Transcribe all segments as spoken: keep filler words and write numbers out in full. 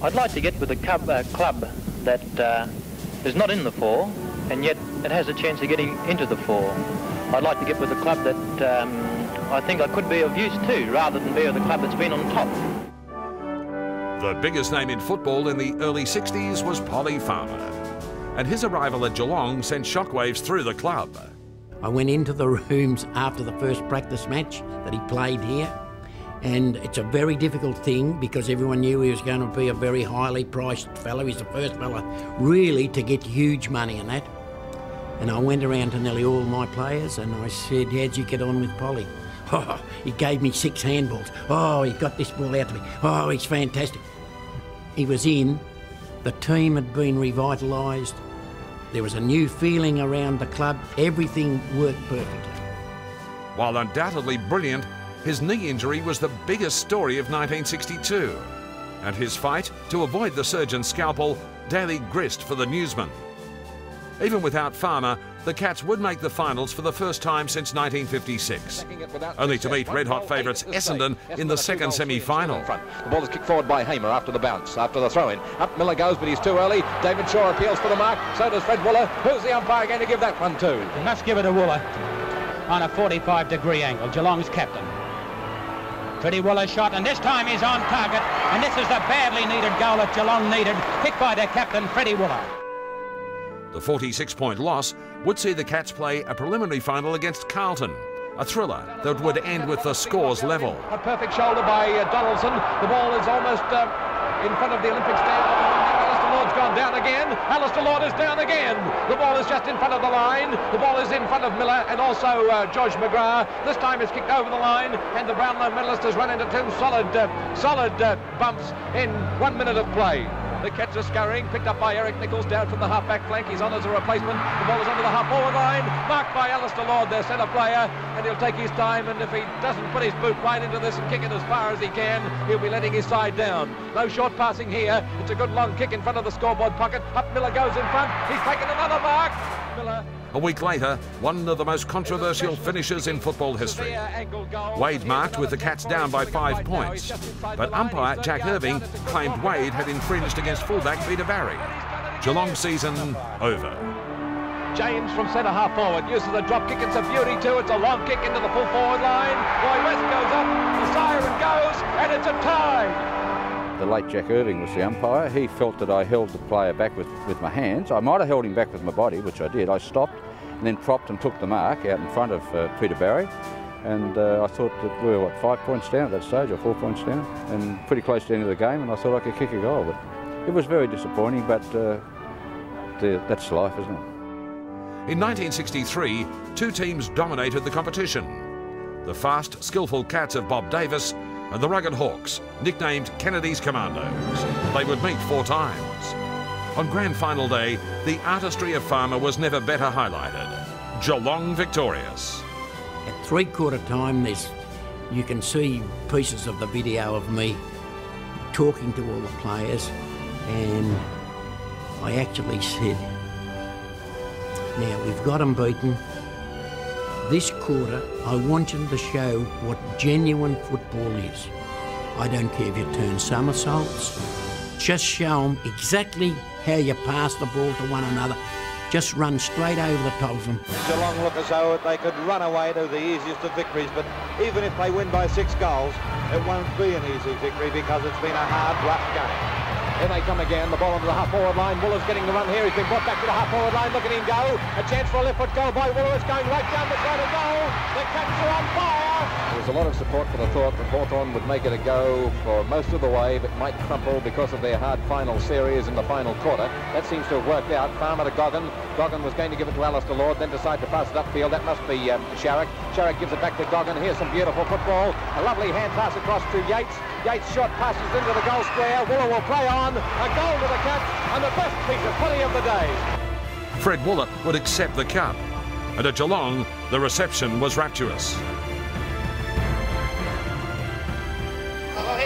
I'd like to get with a club, uh, club that uh, is not in the four, and yet it has a chance of getting into the four. I'd like to get with a club that um, I think I could be of use to, rather than be with a club that's been on top. The biggest name in football in the early sixties was Polly Farmer, and his arrival at Geelong sent shockwaves through the club. I went into the rooms after the first practice match that he played here, and it's a very difficult thing because everyone knew he was going to be a very highly priced fellow. He's the first fella really to get huge money in that. And I went around to nearly all my players and I said, how'd you get on with Polly? Oh, he gave me six handballs. Oh, he got this ball out to me. Oh, he's fantastic. He was in. The team had been revitalised. There was a new feeling around the club. Everything worked perfectly. While undoubtedly brilliant, his knee injury was the biggest story of nineteen sixty-two. And his fight to avoid the surgeon's scalpel daily grist for the newsman. Even without Farmer, the Cats would make the finals for the first time since nineteen fifty-six, only to meet red-hot favourites Essendon in the second semi-final. The ball is kicked forward by Hamer after the bounce, after the throw-in. Up Miller goes, but he's too early. David Shaw appeals for the mark, so does Fred Wooler. Who's the umpire going to give that one to? He must give it to Wooler on a forty-five degree angle, Geelong's captain. Freddie Wooler shot, and this time he's on target, and this is the badly needed goal that Geelong needed, kicked by their captain, Freddie Wooler. The forty-six point loss would see the Cats play a preliminary final against Carlton, a thriller that would end with the scores level. A perfect shoulder by uh, Donaldson. The ball is almost uh, in front of the Olympic stand. Alistair Lord's gone down again. Alistair Lord is down again. The ball is just in front of the line. The ball is in front of Miller and also uh, George McGrath. This time it's kicked over the line, and the Brownlow medalist has run into two solid, uh, solid uh, bumps in one minute of play. The Cats are scurrying, picked up by Eric Nichols down from the half-back flank. He's on as a replacement. The ball is under the half-forward line, marked by Alistair Lord, their centre player, and he'll take his time, and if he doesn't put his boot right into this and kick it as far as he can, he'll be letting his side down. No short passing here. It's a good long kick in front of the scoreboard pocket. Up Miller goes in front. He's taken another mark. Miller. A week later, one of the most controversial finishes in football history. Wade marked with the Cats down by five points, but umpire Jack Irving claimed Wade had infringed against fullback Peter Barry. Geelong season over. James from centre half forward uses a drop kick. It's a beauty too. It's a long kick into the full forward line. Roy West goes up, the siren goes, and it's a tie. The late Jack Irving was the umpire. He felt that I held the player back with, with my hands. I might have held him back with my body, which I did. I stopped and then propped and took the mark out in front of uh, Peter Barry. And uh, I thought that we were, what, five points down at that stage, or four points down, and pretty close to the end of the game, and I thought I could kick a goal. But it was very disappointing, but uh, the, that's life, isn't it? In nineteen sixty-three, two teams dominated the competition. The fast, skillful Cats of Bob Davis and the rugged Hawks, nicknamed Kennedy's Commandos. They would meet four times. On grand final day, the artistry of Farmer was never better highlighted. Geelong victorious. At three-quarter time, there's, you can see pieces of the video of me talking to all the players, and I actually said, now we've got them beaten. This quarter, I want you to show what genuine football is. I don't care if you turn somersaults. Just show them exactly how you pass the ball to one another. Just run straight over the top of them. Geelong look as though they could run away to the easiest of victories, but even if they win by six goals, it won't be an easy victory because it's been a hard, rough game. Here they come again, the ball onto the half-forward line. Wooler's getting the run here. He's been brought back to the half-forward line. Look at him go. A chance for a left-foot goal by Wooler. It's going right down the side of goal. The Cats are on fire. There was a lot of support for the thought that Hawthorn would make it a go for most of the way, but might crumple because of their hard final series in the final quarter. That seems to have worked out. Farmer to Goggin. Goggin was going to give it to Alistair Lord, then decide to pass it upfield. That must be um, Sharrock. Sharrock gives it back to Goggin. Here's some beautiful football. A lovely hand pass across to Yates. Yates shot passes into the goal square. Wooler will play on. A goal to the Cats, and the best piece of footy of the day. Fred Wooler would accept the cup, and at Geelong, the reception was rapturous. Oh, here's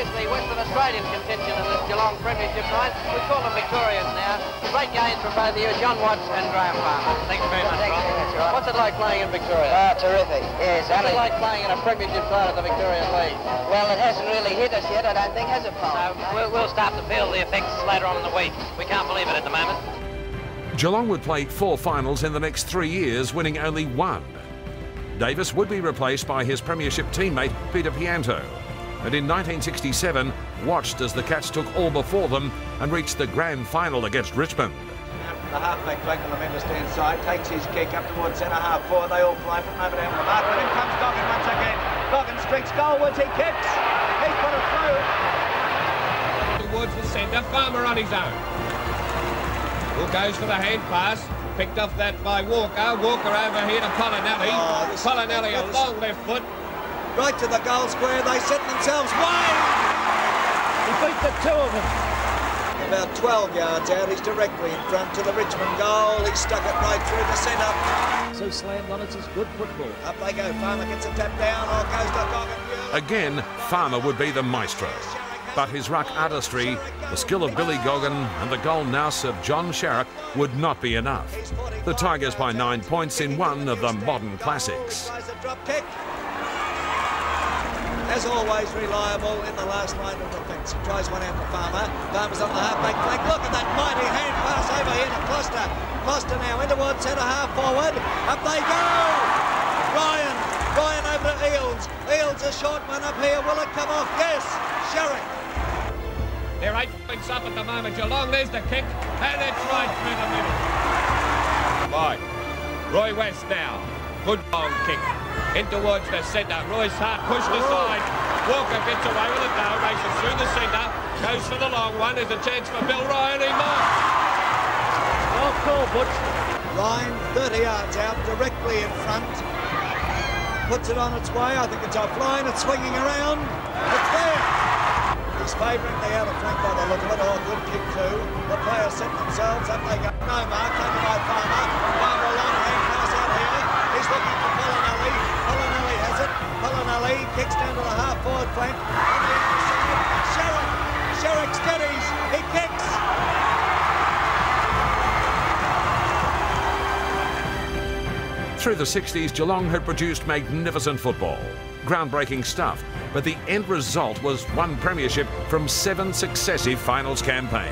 obviously Western Australian contingent in this Geelong Premiership side. We call them Victorians now. Great games from both of you, John Watts and Graham Farmer. Thank you very much, Rob. What's it like playing in Victoria? Ah, terrific. Yes. What's it like playing in a Premiership side of the Victorian League? Well, it hasn't really hit us yet, I don't think, has it, Paul? So we'll, we'll start to feel the effects later on in the week. We can't believe it at the moment. Geelong would play four finals in the next three years, winning only one. Davis would be replaced by his Premiership teammate Peter Pianto, and in nineteen sixty-seven watched as the Cats took all before them and reached the grand final against Richmond. The halfback flank on the Mendes stand side takes his kick up towards centre half forward. They all fly from over down the mark, but in comes Goggin once again. Goggin streaks goalwards, he kicks, he's put it through. Towards the centre, Farmer on his own. Who goes for the hand pass. Picked off that by Walker. Walker over here to Polinelli. Oh, Polinelli, a long left foot. Right to the goal square, they set themselves wide. He beat the two of them. About twelve yards out, he's directly in front to the Richmond goal. He stuck it right through the centre. So slammed on, it's good football. Up they go, Farmer gets a tap down, or goes to Goggin. Again, Farmer would be the maestro. But his ruck artistry, the skill of Billy Goggin and the goal nous of John Sharrock would not be enough. The Tigers by nine points in one of the modern classics. As always, reliable in the last line of defence. He tries one out to Farmer. Farmer's on the half-back flank. Look at that mighty hand pass over here to Costa. Costa now in towards centre half forward. Up they go! Ryan. Ryan over to Eales. Eales a short one up here. Will it come off? Yes. Sharrock. They're eight points up at the moment. Geelong, there's the kick, and it's right through the middle. By Roy West now. Good long kick. In towards the centre. Roy's hard pushed aside. Walker gets away with it now. Races through the centre. Goes for the long one. There's a chance for Bill Ryan. He might. Well call, Butch. Ryan, thirty yards out, directly in front. Puts it on its way. I think it's offline. It's swinging around. It's there. He's favouring the outer flank by the look of it. Oh, good kick too. The players set themselves up. They go. No mark. Taken by Farmer. Farmer a long hand pass out here. He's looking for Polinelli. Polinelli has it. Polinelli kicks down to the half forward flank. On the outside. Sharrock. Sharrock steadies. He kicks. Through the sixties, Geelong had produced magnificent football. Groundbreaking stuff, but the end result was one premiership from seven successive finals campaigns.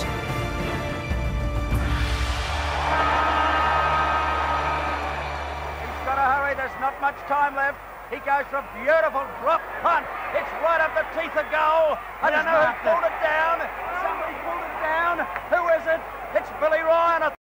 He's got to hurry, there's not much time left. He goes for a beautiful drop punt. It's right up the teeth of goal. I don't know who pulled it down. Somebody pulled it down. Who is it? It's Billy Ryan.